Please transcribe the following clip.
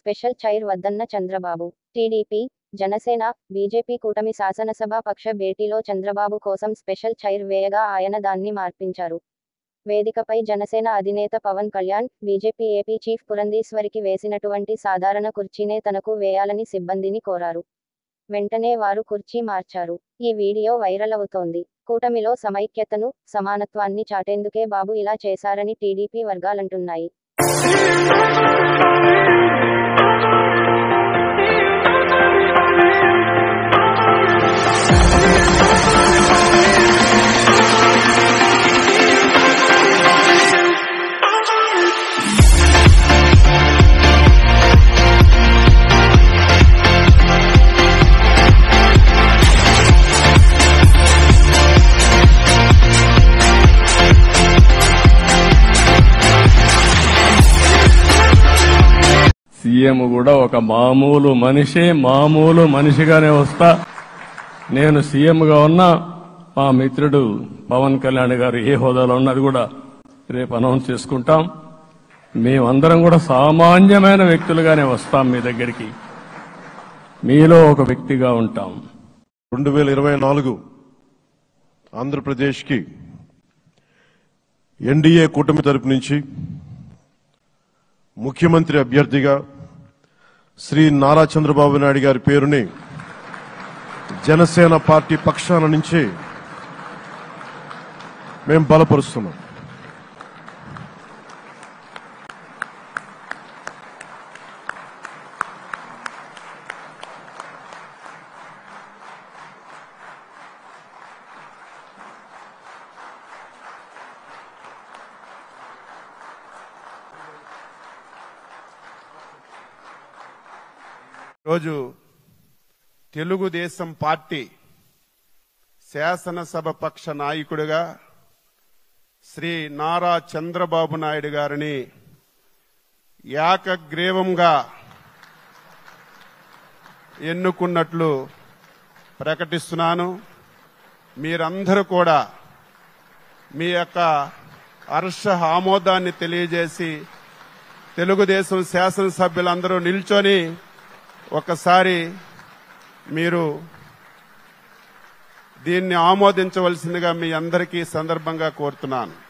Special chair వద్దన్న Chandrababu. TDP, Janasena, BJP కూటమి శాసనసభా పక్ష భేటీలో చంద్రబాబు కోసం స్పెషల్ చైర్ వేయగా ఆయన దాన్ని మార్పించారు. వేదికపై జనసేన అధినేత Pawan Kalyan, BJP AP chief పురంధీశ్వరికి వేసినటువంటి సాధారణ కుర్చీనే తనకు వేయాలని సిబ్బందిని కోరారు. వెంటనే వారు కుర్చీ మార్చారు. ఈ వీడియో వైరల్ అవుతోంది. కూటమిలో సమైక్యతను, సమానత్వాన్ని చాటేందుకే బాబు ఇలా చేశారని టీడీపీ వర్గాలంటున్నాయి. సీఎం కూడా ఒక మామూలు మనిషిగానే వస్తా. నేను సీఎంగా ఉన్నా మా మిత్రుడు పవన్ కళ్యాణ్ గారు ఏ హోదాలో ఉన్నది కూడా రేపు అనౌన్స్ చేసుకుంటాం. మేమందరం కూడా సామాన్యమైన వ్యక్తులుగానే వస్తాం మీ దగ్గరికి. మీలో ఒక వ్యక్తిగా ఉంటాం. 2024 ఆంధ్రప్రదేశ్కి ఎన్డీఏ కూటమి తరపు నుంచి ముఖ్యమంత్రి అభ్యర్థిగా శ్రీ నారా చంద్రబాబు నాయుడు గారి పేరుని జనసేన పార్టీ పక్షాన నుంచి మేము బలపరుస్తున్నాం. రోజు తెలుగుదేశం పార్టీ శాసనసభ పక్ష నాయకుడిగా శ్రీ నారా చంద్రబాబు నాయుడు గారిని ఏకగ్రీవంగా ఎన్నుకున్నట్లు ప్రకటిస్తున్నాను. మీరందరూ కూడా మీ యొక్క హర్ష ఆమోదాన్ని తెలియజేసి తెలుగుదేశం శాసనసభ్యులందరూ నిల్చొని ఒకసారి మీరు దీన్ని ఆమోదించవలసిందిగా మీ అందరికీ సందర్భంగా కోరుతున్నాను.